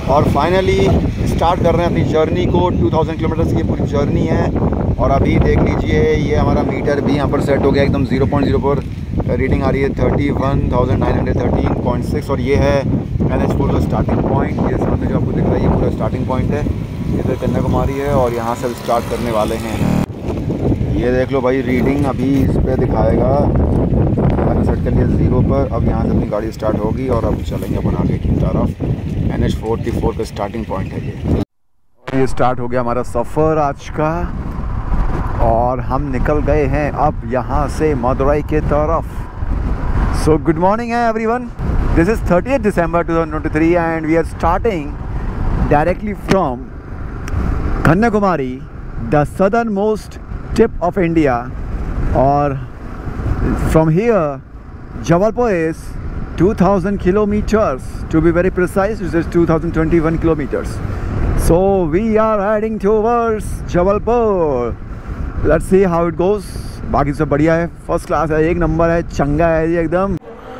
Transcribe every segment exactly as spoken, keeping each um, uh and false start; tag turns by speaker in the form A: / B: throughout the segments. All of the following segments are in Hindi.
A: और फाइनली स्टार्ट कर रहे हैं अपनी जर्नी को। टू थाउजेंड किलोमीटर्स की पूरी जर्नी है और अभी देख लीजिए ये हमारा मीटर भी यहाँ पर सेट हो गया एकदम zero point zero four reading आ रही है thirty one thousand nine hundred thirteen point six और ये है एन एच फोर का स्टार्टिंग पॉइंट। ये सामने जो आपको दिख रहा है ये पूरा स्टार्टिंग पॉइंट है। इधर कन्याकुमारी है और यहाँ से स्टार्ट करने वाले हैं। ये देख लो भाई रीडिंग अभी इस पर दिखाएगा, मैंने सेट कर लिया ज़ीरो पर। अब यहाँ से अपनी गाड़ी स्टार्ट होगी और अब चलेंगे अपन आगे की तरफ। एन एच फोर्टी फोर का स्टार्टिंग पॉइंट है ये। ये स्टार्ट हो गया हमारा सफ़र आज का और हम निकल गए हैं अब यहाँ से मदुरई के तरफ। सो गुड मॉर्निंग है everyone, this is thirtieth December two thousand twenty three and we are starting directly from Kanyakumari, the southernmost tip of India. और from here Jabalpur is two thousand kilometers, to be very precise, this is two thousand twenty-one kilometers. So we are heading towards Jabalpur. Let's see how it goes. बाकी सब बढ़िया है, फर्स्ट क्लास है, एक नंबर है, चंगा है ये एकदम।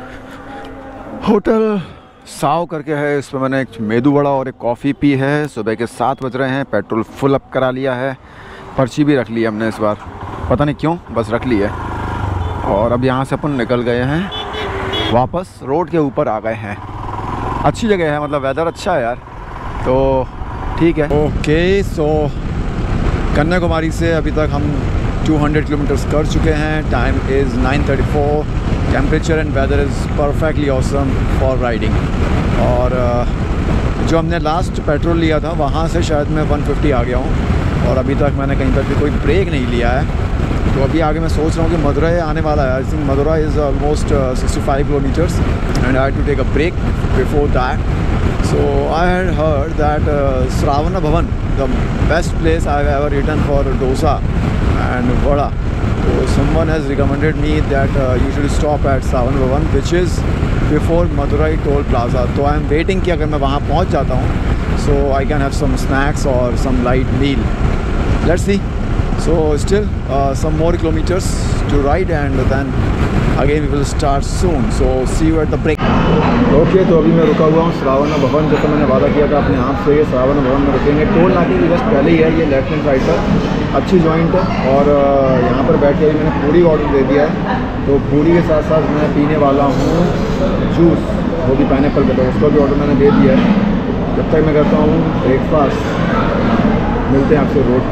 A: होटल साव करके है, इस पर मैंने एक मेदू वड़ा और एक कॉफ़ी पी है। सुबह के सात बज रहे हैं, पेट्रोल फुल अप करा लिया है, पर्ची भी रख ली है हमने इस बार, पता नहीं क्यों बस रख ली है। और अब यहाँ से अपन निकल गए हैं वापस, रोड के ऊपर आ गए हैं। अच्छी जगह है, मतलब वेदर अच्छा है यार, तो ठीक है। ओके सो कन्याकुमारी से अभी तक हम टू हंड्रेड किलोमीटर्स कर चुके हैं। Time is nine thirty four, temperature and weather is perfectly awesome for riding. और जो हमने लास्ट पेट्रोल लिया था वहाँ से शायद मैं वन फिफ्टी आ गया हूँ और अभी तक मैंने कहीं पर भी कोई ब्रेक नहीं लिया है। तो अभी आगे मैं सोच रहा हूँ कि मदुरई आने वाला है। I think Madurai is almost sixty five kilometres and I had to take a break before that. So I had heard that Shravan Bhavan the best place I have ever written for dosa and vada. तो someone has recommended me that you should stop at Shravan Bhavan which is before Madurai toll plaza. तो आई एम वेटिंग कि अगर मैं वहाँ पहुँच जाता हूँ so I can have some snacks और some light meal. Let's see. So still uh, some more kilometers to ride and then again we will start soon. So see you at the break. Okay, तो अभी मैं रुका हुआ हूँ श्रावण भवन, जैसा मैंने वादा किया था अपने आप से, श्रावण भवन में रुकेंगे। टोल नाके की जस्ट पहले ही है, ये लेफ्ट हैंड साइड पर अच्छी जॉइंट है और यहाँ पर बैठ के मैंने पूरी ऑर्डर दे दिया है। तो पूरी के साथ साथ मैं पीने वाला हूँ जूस, वो भी पाइनएप्पल का, तो उसका भी ऑर्डर मैंने दे दिया है। जब तक मैं करता हूँ ब्रेकफास्ट, मिलते हैं आपसे रोड।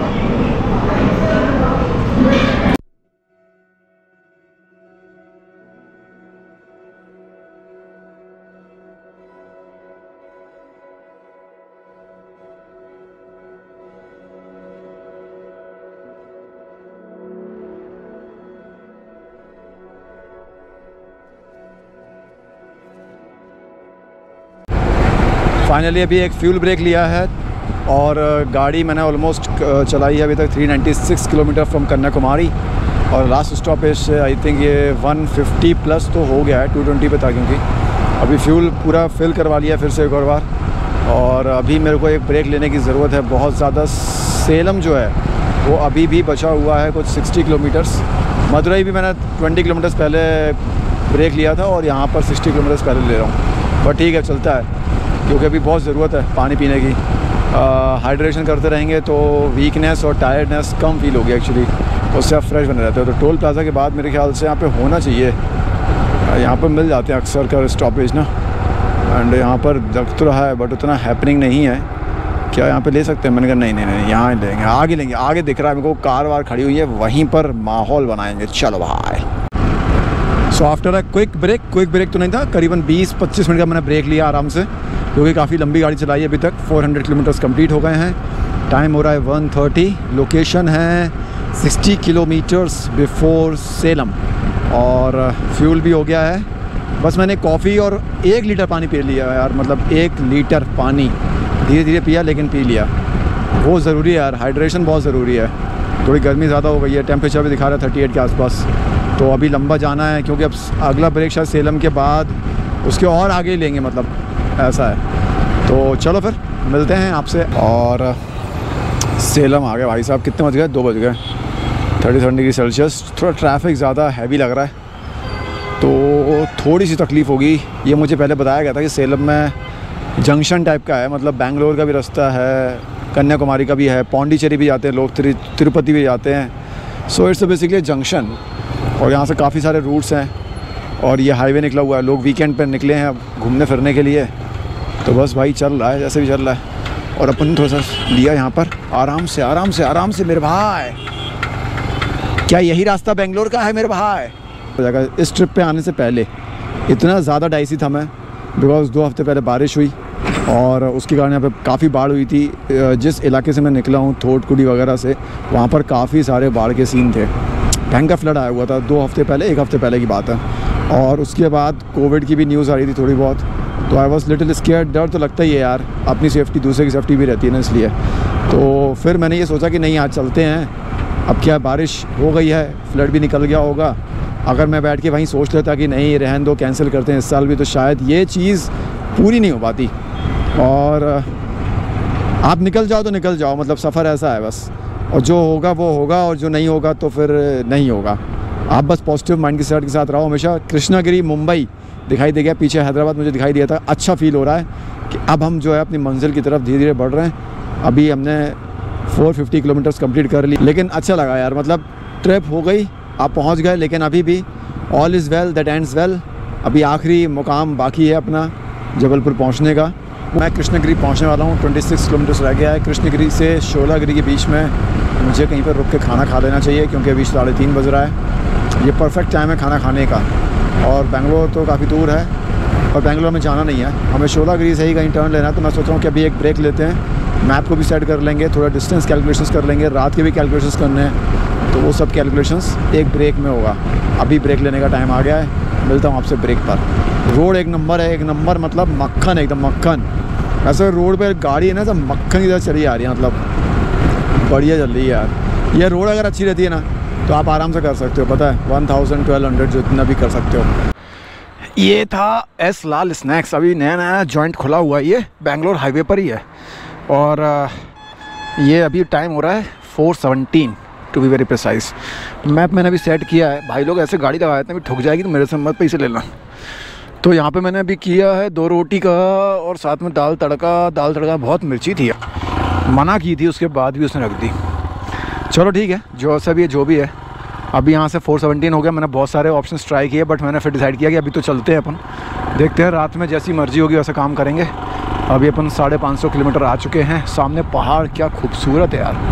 A: फाइनली अभी एक फ्यूल ब्रेक लिया है और गाड़ी मैंने ऑलमोस्ट चलाई है अभी तक three ninety six kilometre from Kanyakumari और लास्ट स्टॉपेज आई थिंक ये वन फिफ्टी प्लस तो हो गया है, टू ट्वेंटी पे था क्योंकि अभी फ्यूल पूरा फिल करवा लिया फिर से एक और बार। और अभी मेरे को एक ब्रेक लेने की ज़रूरत है बहुत ज़्यादा। सेलम जो है वो अभी भी बचा हुआ है कुछ सिक्सटी किलोमीटर्स। मदुरई भी मैंने ट्वेंटी किलोमीटर्स पहले ब्रेक लिया था और यहाँ पर सिक्सटी किलोमीटर्स पहले ले रहा हूँ, पर ठीक है चलता है क्योंकि अभी बहुत ज़रूरत है पानी पीने की। हाइड्रेशन करते रहेंगे तो वीकनेस और टायर्डनेस कम फील होगी एक्चुअली, उससे आप फ्रेश बने रहते हो। तो टोल प्लाजा के बाद मेरे ख्याल से यहाँ पे होना चाहिए, यहाँ पर मिल जाते हैं अक्सर कर स्टॉपेज ना, एंड यहाँ पर लग तो रहा है बट उतना हैपनिंग नहीं है। क्या यहाँ पे ले सकते हैं? मैंने कहा नहीं नहीं नहीं यहाँ लेंगे, आगे लेंगे, आगे दिख रहा है मेरे को कार वार खड़ी हुई है, वहीं पर माहौल बनाएंगे। चलो भाई। So after a quick break, quick break तो नहीं था, करीबन बीस पच्चीस मिनट का मैंने ब्रेक लिया आराम से, क्योंकि काफ़ी लंबी गाड़ी चलाई है अभी तक। चार सौ किलोमीटर्स कंप्लीट हो गए हैं, टाइम हो रहा है वन थर्टी, लोकेशन है साठ किलोमीटर्स बिफोर सेलम और फ्यूल भी हो गया है। बस मैंने कॉफ़ी और एक लीटर पानी पी लिया यार, मतलब एक लीटर पानी धीरे धीरे पिया लेकिन पी लिया, वो ज़रूरी है यार, हाइड्रेशन बहुत ज़रूरी है। थोड़ी गर्मी ज़्यादा हो गई है, टेम्परेचर भी दिखा रहा है अड़तीस के आसपास, तो अभी लंबा जाना है क्योंकि अब अगला ब्रेक शायद सेलम के बाद उसके और आगे ही लेंगे, मतलब ऐसा है। तो चलो फिर मिलते हैं आपसे। और सेलम आ गए भाई साहब, कितने बज गए? दो बज गए, थर्टी सेवन डिग्री सेल्सियस। थोड़ा ट्रैफिक ज़्यादा हैवी लग रहा है तो थोड़ी सी तकलीफ़ होगी। ये मुझे पहले बताया गया था कि सेलम में जंक्शन टाइप का है, मतलब बेंगलोर का भी रास्ता है, कन्याकुमारी का भी है, पौंडीचेरी भी जाते हैं लोग, तिर, तिरुपति भी जाते हैं। सो इट्स बेसिकली जंक्शन, और यहाँ से काफ़ी सारे रूट्स हैं और ये हाईवे निकला हुआ है। लोग वीकेंड पर निकले हैं घूमने फिरने के लिए, तो बस भाई चल रहा है जैसे भी चल रहा है। और अपन थोड़ा सा लिया यहाँ पर आराम से आराम से आराम से मेरे भाई। क्या यही रास्ता बेंगलोर का है मेरे भाई? जगह इस ट्रिप पे आने से पहले इतना ज़्यादा डाइसी था मैं, बिकॉज दो हफ्ते पहले बारिश हुई और उसके कारण यहाँ पे काफ़ी बाढ़ हुई थी। जिस इलाके से मैं निकला हूँ थोटकुडी वगैरह से, वहाँ पर काफ़ी सारे बाढ़ के सीन थे। भयंकर फ्लड आया हुआ था दो हफ्ते पहले, एक हफ्ते पहले की बात है। और उसके बाद कोविड की भी न्यूज़ आ रही थी थोड़ी बहुत, तो आई वॉज लिटिल स्केयर्ड। डर तो लगता ही है यार, अपनी सेफ्टी दूसरे की सेफ्टी भी रहती है ना, इसलिए। तो फिर मैंने ये सोचा कि नहीं आज चलते हैं, अब क्या बारिश हो गई है, फ्लड भी निकल गया होगा। अगर मैं बैठ के वहीं सोच लेता कि नहीं रहन दो, कैंसिल करते हैं इस साल भी, तो शायद ये चीज़ पूरी नहीं हो पाती। और आप निकल जाओ तो निकल जाओ, मतलब सफ़र ऐसा है बस, और जो होगा वो होगा और जो नहीं होगा तो फिर नहीं होगा। आप बस पॉजिटिव माइंड के साथ के साथ रहो हमेशा। कृष्णागिरी मुंबई दिखाई दे गया, पीछे हैदराबाद मुझे दिखाई दिया था। अच्छा फील हो रहा है कि अब हम जो है अपनी मंजिल की तरफ धीरे धीरे बढ़ रहे हैं। अभी हमने चार सौ पचास किलोमीटर्स कंप्लीट कर ली, लेकिन अच्छा लगा यार, मतलब ट्रिप हो गई, आप पहुंच गए, लेकिन अभी भी all is well that ends well. अभी आखिरी मुकाम बाकी है अपना जबलपुर पहुंचने का। मैं कृष्णगिरी पहुंचने वाला हूं, छब्बीस किलोमीटर्स रह गया है। कृष्णगिरी से शोलागिरी के बीच में मुझे कहीं पर रुक के खाना खा लेना चाहिए, क्योंकि अभी साढ़े तीन बज रहा है। ये परफेक्ट टाइम है खाना खाने का। और बेंगलोर तो काफ़ी दूर है और बेंगलोर में जाना नहीं है, हमें शोलागिरी से ही कहीं टर्न लेना है। तो मैं सोच रहा हूँ कि अभी एक ब्रेक लेते हैं, मैप को भी सेट कर लेंगे, थोड़ा डिस्टेंस कैलकुलेशंस कर लेंगे, रात के भी कैलकुलेशंस करने हैं, तो वो सब कैलकुलेशंस एक ब्रेक में होगा। अभी ब्रेक लेने का टाइम आ गया है, मिलता हूँ आपसे ब्रेक पर। रोड एक नंबर है, एक नंबर मतलब मक्खन, एकदम मक्खन। ऐसे रोड पर गाड़ी है ना, सब मक्खन की तरह चली आ रही है, मतलब बढ़िया चल रही है यार। ये रोड अगर अच्छी रहती है ना तो आप आराम से कर सकते हो, पता है, वन थाउजेंड ट्वेल्व हंड्रेड जितना भी कर सकते हो। ये था एस लाल स्नैक्स, अभी नया नया जॉइंट खुला हुआ है, ये बेंगलोर हाईवे पर ही है। और ये अभी टाइम हो रहा है four seventeen to be very precise. Map मैंने अभी सेट किया है। भाई लोग ऐसे गाड़ी लगा देते हैं, ठुक जाएगी तो मेरे से मत पैसे लेना। तो यहाँ पे मैंने अभी किया है दो रोटी का और साथ में दाल तड़का। दाल तड़का बहुत मिर्ची थी, मना की थी, उसके बाद भी उसने रख दी। चलो ठीक है, जो सा भी है जो भी है। अभी यहाँ से फोर सेवनटीन हो गया। मैंने बहुत सारे ऑप्शंस ट्राई किए, बट मैंने फिर डिसाइड किया कि अभी तो चलते हैं अपन, देखते हैं रात में जैसी मर्जी होगी वैसा काम करेंगे। अभी अपन साढ़े पाँच सौ किलोमीटर आ चुके हैं। सामने पहाड़ क्या खूबसूरत है यार।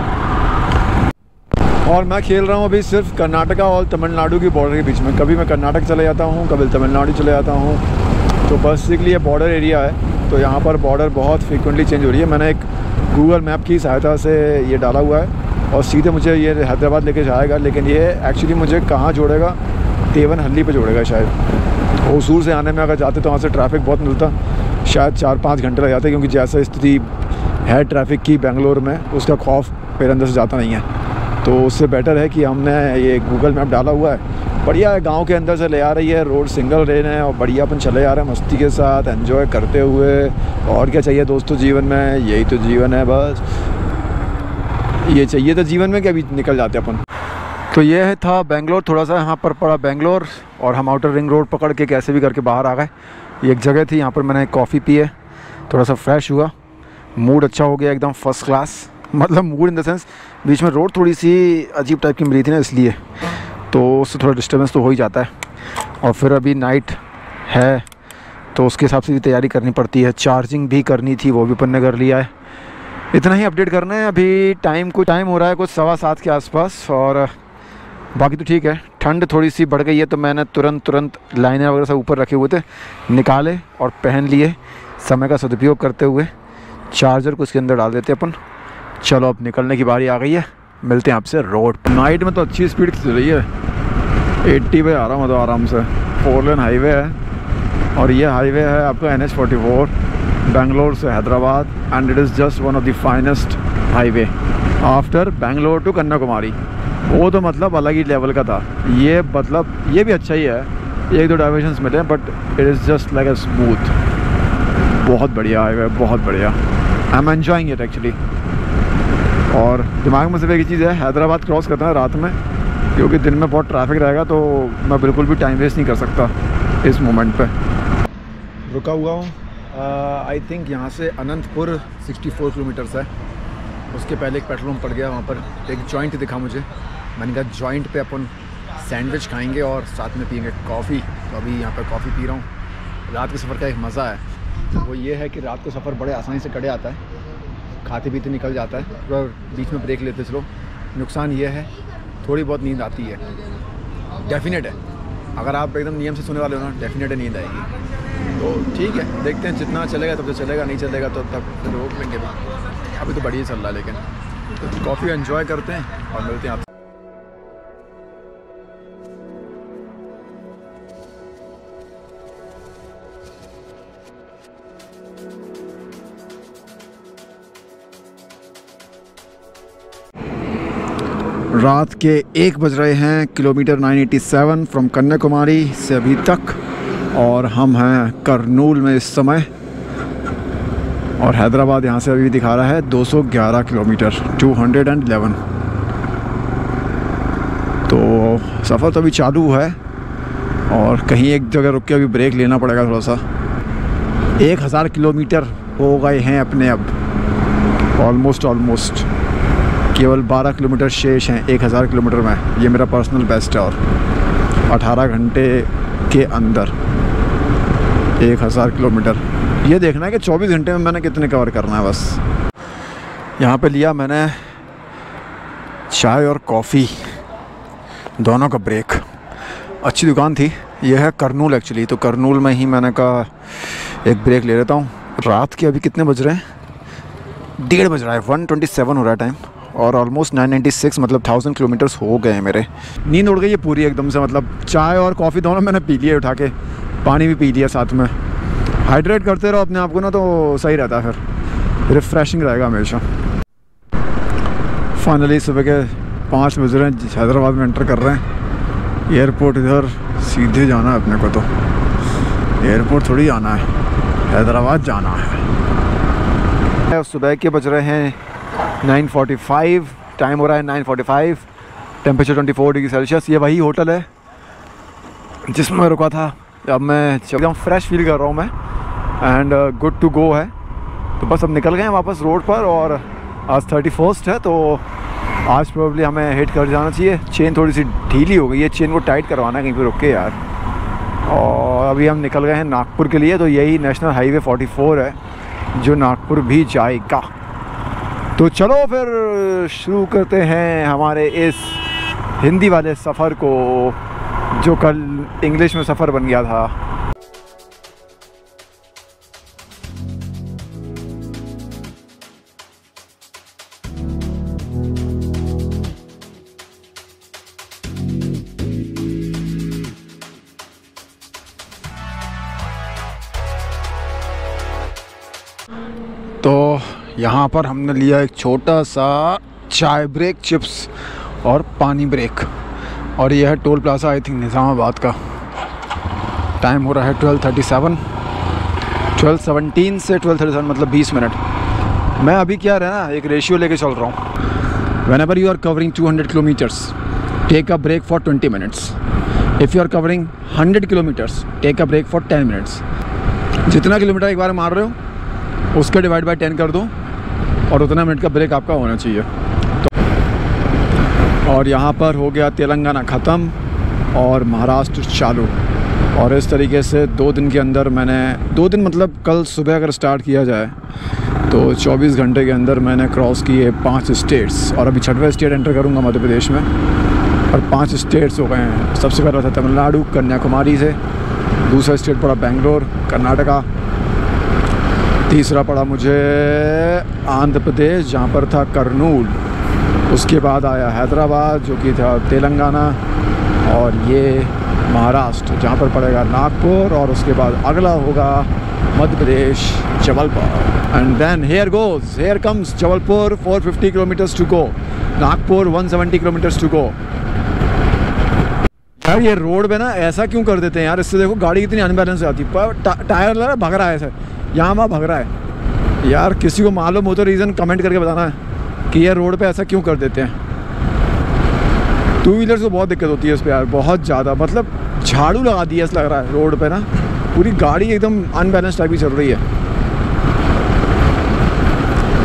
A: और मैं खेल रहा हूँ अभी सिर्फ कर्नाटका और तमिलनाडु की बॉर्डर के बीच में। कभी मैं कर्नाटक चले जाता हूँ, कभी तमिलनाडु चले जाता हूँ। तो बेसिकली ये बॉर्डर एरिया है, तो यहाँ पर बॉर्डर बहुत फ्रीक्वेंटली चेंज हो रही है। मैंने एक गूगल मैप की सहायता से ये डाला हुआ है और सीधे मुझे ये हैदराबाद लेके जाएगा, लेकिन ये एक्चुअली मुझे कहाँ जोड़ेगा, देवनहल्ली पे जोड़ेगा शायद। होसूर से आने में अगर जाते तो वहाँ से ट्रैफिक बहुत मिलता, शायद चार पाँच घंटे लग जाते, क्योंकि जैसा स्थिति है ट्रैफिक की बेंगलोर में, उसका खौफ मेरे अंदर से जाता नहीं है। तो उससे बेटर है कि हमने ये गूगल मैप डाला हुआ है, बढ़िया है, गांव के अंदर से ले आ रही है, रोड सिंगल लेन है और बढ़िया अपन चले आ रहे हैं मस्ती के साथ, एंजॉय करते हुए। और क्या चाहिए दोस्तों जीवन में, यही तो जीवन है, बस ये चाहिए तो जीवन में, कि अभी निकल जाते अपन। तो ये था बेंगलोर, थोड़ा सा यहाँ पर पड़ा बेंगलोर, और हम आउटर रिंग रोड पकड़ के कैसे भी करके बाहर आ गए। ये एक जगह थी, यहाँ पर मैंने कॉफ़ी पी है, थोड़ा सा फ्रेश हुआ, मूड अच्छा हो गया एकदम फर्स्ट क्लास। मतलब मूड इन द सेंस बीच में रोड थोड़ी सी अजीब टाइप की मिली थी ना, इसलिए तो उससे थोड़ा डिस्टर्बेंस तो हो ही जाता है। और फिर अभी नाइट है तो उसके हिसाब से भी तैयारी करनी पड़ती है, चार्जिंग भी करनी थी, वो भी अपन ने कर लिया है। इतना ही अपडेट करना है। अभी टाइम कुछ टाइम हो रहा है कुछ सवा सात के आसपास, और बाकी तो ठीक है। ठंड थोड़ी सी बढ़ गई है, तो मैंने तुरंत तुरंत लाइनर वगैरह सब ऊपर रखे हुए थे, निकाले और पहन लिए, समय का सदुपयोग करते हुए। चार्जर को इसके अंदर डाल देते अपन। चलो अब निकलने की बारी आ गई है, मिलते हैं आपसे रोड पर। नाइट में तो अच्छी स्पीड चल रही है, अस्सी पे आ रहा हूँ तो आराम से। फोर लेन हाईवे है और ये हाईवे है आपका N H forty four, Bangalore से Hyderabad, and it is just one of the finest highway after Bangalore to Kanyakumari. वो तो मतलब अलग ही लेवल का था। ये मतलब ये भी अच्छा ही है, एक दो डाइवर्जन्स मिले, but it is just like a smooth. बहुत बढ़िया हाईवे, बहुत बढ़िया। I am enjoying it actually. और दिमाग में सिर्फ एक ही चीज़ है, हैदराबाद क्रॉस करना है रात में, क्योंकि दिन में बहुत ट्रैफिक रहेगा, तो मैं बिल्कुल भी टाइम वेस्ट नहीं कर सकता इस मोमेंट पे। रुका हुआ हूँ आई थिंक यहाँ से अनंतपुर चौंसठ किलोमीटर्स है। उसके पहले एक पेट्रोल पंप पड़ गया, वहाँ पर एक जॉइंट दिखा मुझे। मैंने कहा जॉइंट पे अपन सैंडविच खाएंगे और साथ में पियेंगे कॉफ़ी। तो अभी यहाँ पर कॉफ़ी पी रहा हूँ। रात के सफ़र का एक मज़ा है वो ये है कि रात को सफ़र बड़े आसानी से कटे आता है, खाते पीते निकल जाता है, और बीच में ब्रेक लेते चलो। नुकसान ये है थोड़ी बहुत नींद आती है, डेफिनेट है। अगर आप एकदम नियम से सोने वाले हो ना, डेफिनेट है नींद आएगी। तो ठीक है, देखते हैं जितना चलेगा तब तो चलेगा, नहीं चलेगा तो तब फिर रोक लेंगे। भी अभी तो बढ़िया चल रहा है, लेकिन तो कॉफ़ी एंजॉय करते हैं और मिलते हैं आपसे। रात के एक बज रहे हैं, किलोमीटर नौ सौ सत्तासी फ्रॉम कन्याकुमारी से अभी तक, और हम हैं करनूल में इस समय। और हैदराबाद यहाँ से अभी दिखा रहा है दो सौ ग्यारह किलोमीटर, दो सौ ग्यारह। तो सफ़र तो अभी चालू है और कहीं एक जगह रुक के अभी ब्रेक लेना पड़ेगा थोड़ा सा। एक हज़ार किलोमीटर हो गए हैं अपने अब, ऑलमोस्ट ऑलमोस्ट केवल बारह किलोमीटर शेष हैं एक हज़ार किलोमीटर में। ये मेरा पर्सनल बेस्ट है। और अठारह घंटे के अंदर एक हज़ार किलोमीटर, ये देखना है कि चौबीस घंटे में मैंने कितने कवर करना है बस। यहाँ पे लिया मैंने चाय और कॉफ़ी दोनों का ब्रेक। अच्छी दुकान थी, ये है करनूल एक्चुअली। तो करनूल में ही मैंने कहा एक ब्रेक ले लेता हूँ। रात के अभी कितने बज रहे हैं? डेढ़ बज रहा है, वन ट्वेंटी सेवन हो रहा है टाइम, और ऑलमोस्ट नाइन नाइन्टी सिक्स मतलब थाउजेंड किलोमीटर्स हो गए हैं मेरे। नींद उड़ गई है पूरी एकदम से, मतलब चाय और कॉफ़ी दोनों मैंने पी लिया उठा के, पानी भी पी लिया साथ में। हाइड्रेट करते रहो अपने आप को ना, तो सही रहता है, फिर रिफ़्रेशिंग रहेगा हमेशा। फाइनली सुबह के पाँच बज रहे हैं, हैदराबाद में एंटर कर रहे हैं। एयरपोर्ट इधर सीधे जाना है अपने को, तो एयरपोर्ट थोड़ी जाना है, हैदराबाद जाना है। सुबह के बज रहे हैं नाइन फोर्टी फाइव, टाइम हो रहा है nine forty five, temperature twenty four degree Celsius. ये वही होटल है जिसमें मैं रुका था। अब मैं एकदम फ्रेश फील कर रहा हूँ मैं, एंड गुड टू गो है। तो बस अब निकल गए हैं वापस रोड पर, और आज थर्टी फर्स्ट है, तो आज प्रोबेबली हमें हिट कर जाना चाहिए। चेन थोड़ी सी ढीली हो गई है, चेन को टाइट करवाना है कहीं पे रुक के यार। और अभी हम निकल गए हैं नागपुर के लिए। तो यही नेशनल हाईवे फोर्टी फोर है जो नागपुर भी जाएगा। तो चलो फिर शुरू करते हैं हमारे इस हिंदी वाले सफ़र को, जो कल इंग्लिश में सफ़र बन गया था। तो यहाँ पर हमने लिया एक छोटा सा चाय ब्रेक, चिप्स और पानी ब्रेक। और यह है toll plaza I think Nizamabad का। टाइम हो रहा है twelve thirty seven, twelve seventeen से ट्वेल्व थर्टी सेवन मतलब बीस मिनट। मैं अभी क्या रहा ना, एक रेशियो लेके चल रहा हूँ। Whenever you are covering two hundred kilometres take a break for twenty minutes. If you are covering hundred kilometres take a break for ten minutes. जितना किलोमीटर एक बार मार रहे हो उसके डिवाइड बाय टेन कर दो, और उतना मिनट का ब्रेक आपका होना चाहिए। तो और यहाँ पर हो गया तेलंगाना ख़त्म और महाराष्ट्र चालू। और इस तरीके से दो दिन के अंदर मैंने, दो दिन मतलब कल सुबह अगर स्टार्ट किया जाए तो चौबीस घंटे के अंदर मैंने क्रॉस किए पांच स्टेट्स। और अभी छठवें स्टेट एंटर करूँगा मध्य प्रदेश में, और पांच स्टेट्स हो गए हैं। सबसे पहला था तमिलनाडु कन्याकुमारी से, दूसरा स्टेट पड़ा बेंगलोर कर्नाटका, तीसरा पड़ा मुझे आंध्र प्रदेश जहाँ पर था करनूल, उसके बाद आया हैदराबाद जो कि था तेलंगाना, और ये महाराष्ट्र जहाँ पर पड़ेगा नागपुर, और उसके बाद अगला होगा Madhya Pradesh Jabalpur. And then here goes here comes Jabalpur, four fifty kilometres to go, Nagpur one seventy kilometres to go. यार ये रोड पे ना ऐसा क्यों कर देते हैं यार, इससे देखो गाड़ी कितनी अनबैलेंस आती है, पर टा, टायर लगा भग रहा है सर, यहाँ वहाँ भग रहा है यार। किसी को मालूम हो तो रीज़न कमेंट करके बताना है कि ये रोड पे ऐसा क्यों कर देते हैं। टू व्हीलर्स को बहुत दिक्कत होती है इस पर यार, बहुत ज़्यादा। मतलब झाड़ू लगा दिया ऐसा लग रहा है रोड पे ना, पूरी गाड़ी एकदम अनबैलेंस टाइप की चल रही है।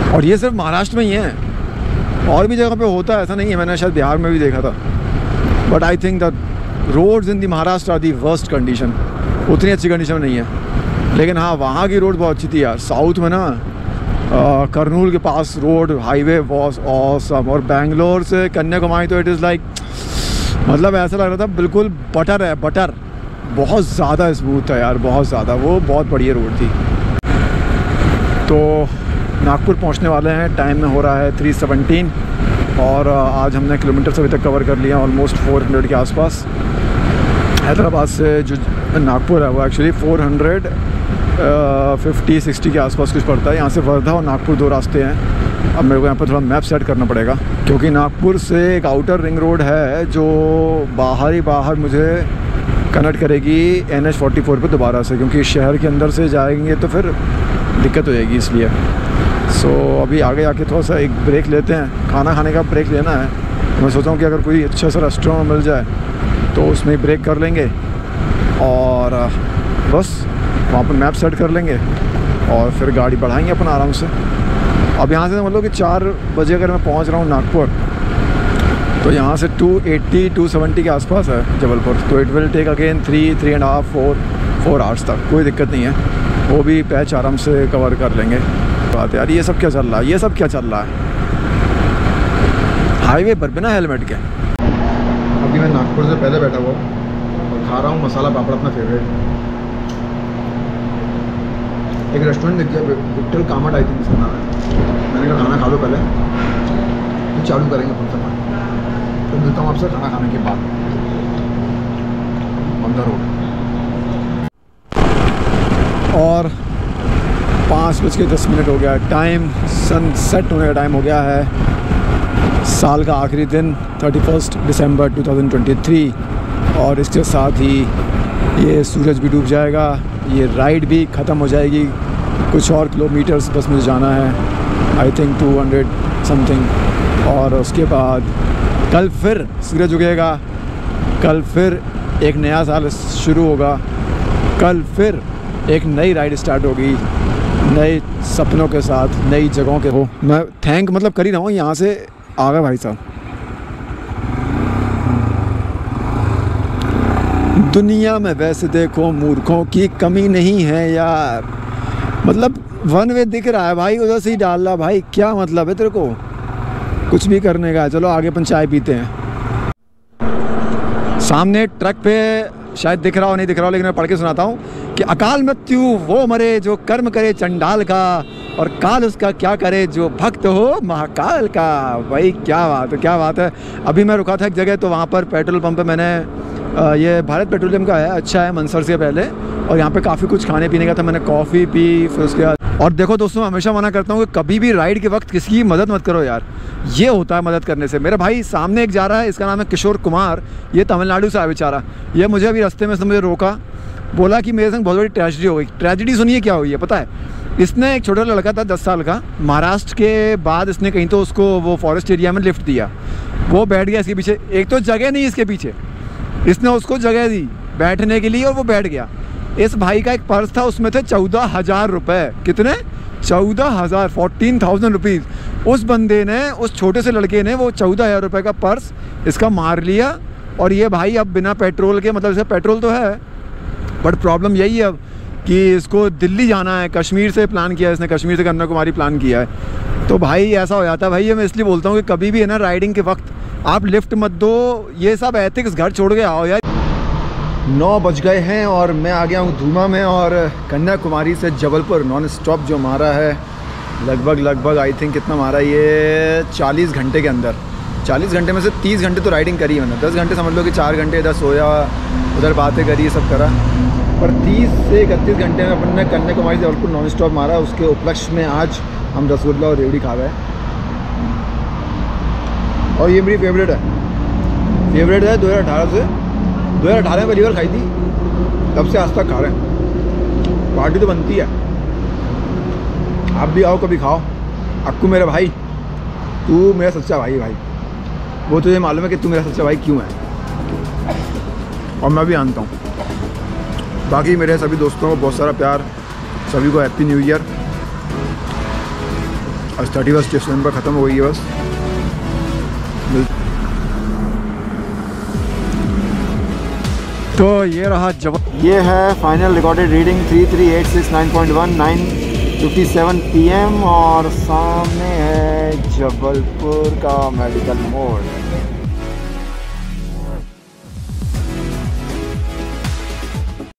A: और ये सिर्फ महाराष्ट्र में ही है, और भी जगह पे होता है, ऐसा नहीं है। मैंने शायद बिहार में भी देखा था। But I think the roads in the Maharashtra are the worst condition, उतनी अच्छी कंडीशन में नहीं है। लेकिन हाँ, वहाँ की रोड बहुत अच्छी थी यार। साउथ में ना करनूल के पास रोड हाईवे वॉज ऑसम, और बेंगलोर से कन्याकुमारी तो इट इज़ लाइक, मतलब ऐसा लग रहा था बिल्कुल बटर है, बटर। बहुत ज़्यादा स्मूथ था यार, बहुत ज़्यादा। वो बहुत बढ़िया रोड थी। तो नागपुर पहुंचने वाले हैं, टाइम में हो रहा है थ्री सेवनटीन, और आज हमने किलोमीटर अभी तक कवर कर लिया ऑलमोस्ट फोर हंड्रेड के आसपास। हैदराबाद से जो नागपुर है वो actually four hundred fifty sixty के आसपास कुछ पड़ता है। यहाँ से वर्धा और नागपुर दो रास्ते हैं। अब मेरे को यहाँ पर थोड़ा मैप सेट करना पड़ेगा, क्योंकि नागपुर से एक आउटर रिंग रोड है जो बाहर ही बाहर मुझे कनेक्ट करेगी एन एच फोर्टी फोर पर दोबारा से, क्योंकि शहर के अंदर से जाएंगे तो फिर दिक्कत हो जाएगी इसलिए। सो so, अभी आगे आके थोड़ा सा एक ब्रेक लेते हैं, खाना खाने का ब्रेक लेना है। तो मैं सोचा हूँ कि अगर कोई अच्छा सा रेस्टोरेंट मिल जाए तो उसमें ही ब्रेक कर लेंगे, और बस वहाँ पर मैप सेट कर लेंगे और फिर गाड़ी बढ़ाएंगे अपन आराम से। अब यहाँ से मतलब कि चार बजे अगर मैं पहुँच रहा हूँ नागपुर, तो यहाँ से टू एटी टू सेवेंटी के आसपास है जबलपुर। तो it will take again three three and half four four hours तक, कोई दिक्कत नहीं है। वो भी पैच आराम से कवर कर लेंगे। बात यार, ये सब क्या चल रहा है, ये सब क्या चल रहा है हाईवे पर बिना हेलमेट के। अभी मैं नागपुर से पहले बैठा हुआ और खा रहा हूँ मसाला पापड़, अपना फेवरेट। एक रेस्टोरेंट दिख गया, विक्टल कामट आई थिंक इसका नाम है। मैंने कहा खाना खा लो पहले, तो चालू करेंगे अपन सामान। तो मिलता हूँ आपसे खाना खाने के बाद ऑन द रोड। और पाँच बज के दस मिनट हो गया टाइम, सनसेट होने का टाइम हो गया है। साल का आखिरी दिन thirty first December two thousand twenty three, और इसके साथ ही ये सूरज भी डूब जाएगा, ये राइड भी ख़त्म हो जाएगी। कुछ और किलोमीटर्स बस मुझे जाना है, I think two hundred something, और उसके बाद कल फिर सूरज उगेगा। कल फिर एक नया साल शुरू होगा। कल फिर एक नई राइड स्टार्ट होगी, नए सपनों के साथ, नई जगहों के। हो मैं थैंक मतलब कर ही रहा हूँ, यहाँ से आ गए भाई साहब। दुनिया में वैसे देखो मूर्खों की कमी नहीं है यार। मतलब वन वे दिख रहा है भाई, उधर से ही डाल रहा भाई, क्या मतलब है तेरे को कुछ भी करने का। चलो आगे अपन चाय पीते हैं। सामने ट्रक पे शायद दिख रहा हो नहीं दिख रहा हो, लेकिन मैं पढ़ के सुनाता हूँ कि अकाल मृत्यु वो मरे जो कर्म करे चंडाल का, और काल उसका क्या करे जो भक्त हो महाकाल का। भाई क्या बात है, क्या बात है। अभी मैं रुका था एक जगह, तो वहाँ पर पेट्रोल पंप पे मैंने आ, ये भारत पेट्रोलियम का है, अच्छा है मंसर से पहले, और यहाँ पे काफ़ी कुछ खाने पीने का था। मैंने कॉफ़ी पी, फिर उसके बाद। और देखो दोस्तों, हमेशा मना करता हूँ कि कभी भी राइड के वक्त किसी की मदद मत करो यार, ये होता है मदद करने से। मेरा भाई सामने एक जा रहा है, इसका नाम है किशोर कुमार, ये तमिलनाडु से आया बेचारा। ये मुझे अभी रास्ते में से मुझे रोका, बोला कि मेरे संग बहुत बड़ी ट्रेजेडी हो गई। ट्रेजेडी सुनिए क्या हुई है पता है। इसने एक छोटा लड़का था दस साल का, महाराष्ट्र के बाद इसने कहीं तो उसको वो फॉरेस्ट एरिया में लिफ्ट दिया, वो बैठ गया इसके पीछे। एक तो जगह नहीं इसके पीछे, इसने उसको जगह दी बैठने के लिए और वो बैठ गया। इस भाई का एक पर्स था, उसमें थे चौदह हज़ार रुपये। कितने? चौदह हज़ार फोर्टीन थाउजेंड रुपीज़। उस बंदे ने, उस छोटे से लड़के ने वो चौदह हज़ार रुपये का पर्स इसका मार लिया। और ये भाई अब बिना पेट्रोल के, मतलब इसे पेट्रोल तो है बट प्रॉब्लम यही है अब कि इसको दिल्ली जाना है। कश्मीर से प्लान किया है इसने, कश्मीर से कन्याकुमारी प्लान किया है। तो भाई ऐसा हो जाता है भाई। ये मैं इसलिए बोलता हूँ कि कभी भी है ना राइडिंग के वक्त आप लिफ्ट मत दो, ये सब एथिक्स घर छोड़ के आओ यार। नौ बज गए हैं और मैं आ गया हूँ धूमा में, और कन्याकुमारी से जबलपुर नॉन स्टॉप जो मारा है लगभग लगभग आई थिंक कितना मारा ये चालीस घंटे के अंदर। चालीस घंटे में से तीस घंटे तो राइडिंग करी है मैंने। दस घंटे समझ लो कि चार घंटे इधर सोया, उधर बातें करी, सब करा। पर तीस से इकतीस घंटे में अपन ने कन्याकुमारी से जबलपुर नॉन स्टॉप मारा। उसके उपलक्ष्य में आज हम रसगुल्ला और रेवड़ी खा गए, और ये मेरी फेवरेट है। फेवरेट है दो हज़ार अठारह से, दो हज़ार अठारह में पहली बार खाई थी, तब से आज तक खा रहे हैं। पार्टी तो बनती है, आप भी आओ कभी खाओ। अक्कू मेरा भाई, तू मेरा सच्चा भाई भाई वो तुझे मालूम है कि तू मेरा सच्चा भाई क्यों है, और मैं भी जानता हूँ। बाकी मेरे सभी दोस्तों को बहुत सारा प्यार, सभी को हैप्पी न्यू ईयर। आज थर्टी फर्स्ट दिसंबर ख़त्म हो गई है बस। तो ये रहा जब ये है final recorded reading three three eight six nine point one nine fifty seven P M और सामने है जबलपुर का मेडिकल मोड़।